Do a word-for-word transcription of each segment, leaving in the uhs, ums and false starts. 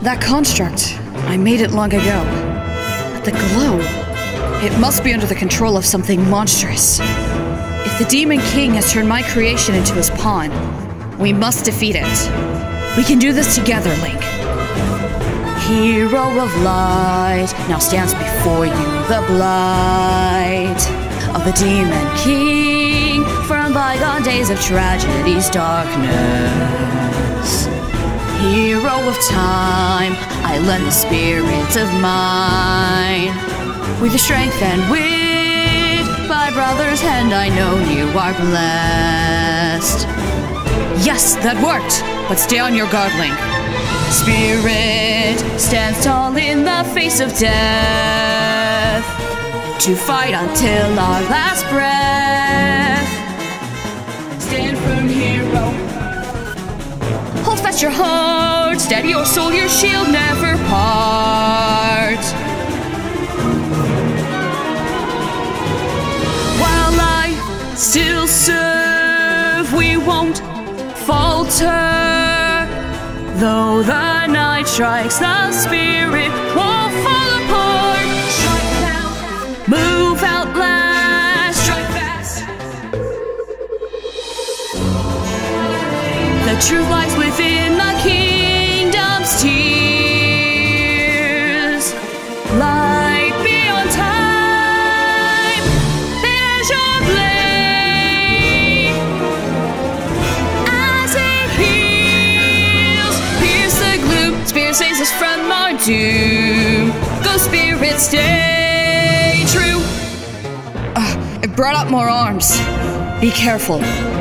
That construct, I made it long ago. But the glow, it must be under the control of something monstrous. If the Demon King has turned my creation into his pawn, we must defeat it. We can do this together, Link. Hero of light, now stands before you the blight of the Demon King, from bygone days of tragedy's darkness. Hero of time, I lend the spirit of mine. With your strength and wit, my brother's hand, I know you are blessed. Yes, that worked, but stay on your guard, Link. Spirit stands tall in the face of death, to fight until our last breath. Stand firm, hero. Hold fast your heart, steady your soul, your shield never part. While I still serve, we won't falter. Though the night strikes, the spirit won't fall apart. Strike now, move outlast, strike fast. The truth lies within the kingdom's tears. Light beyond time, there's your blade. As it heals, pierce the gloom, spear saves us from our doom. Go spirit, stay true. Uh, it brought up more arms. Be careful.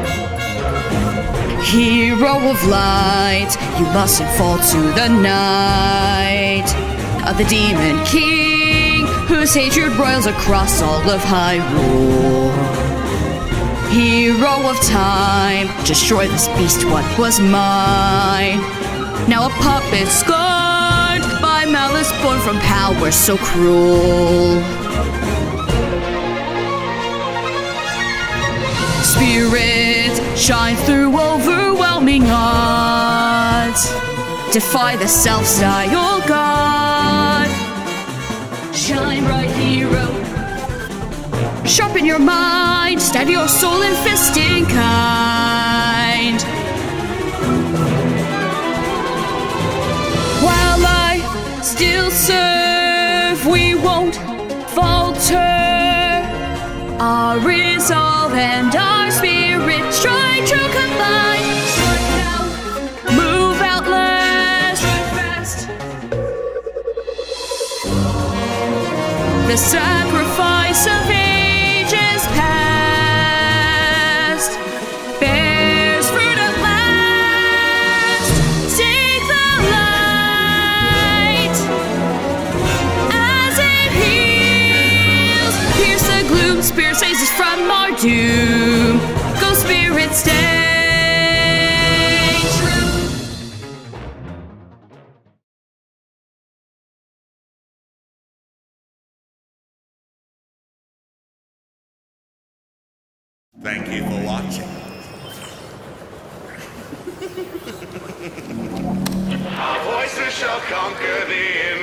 Hero of light, you mustn't fall to the night of the Demon King, whose hatred roils across all of Hyrule. Hero of time, destroy this beast, what was mine. Now a puppet scarred by malice, born from power so cruel. Spirit, shine through overwhelming odds. Defy the self-styled god. Shine bright, hero. Sharpen your mind, steady your soul in fisting kind. While I still serve, we won't falter. Our resolve and our spirit strike true combined. Strike now, move outlast, strike fast. The sacrifice of ages past bears fruit at last. Seek the light as it heals. Pierce the gloom, spirit saves us from our doom. Go spirit, stay true. Thank you for watching. Our voices shall conquer the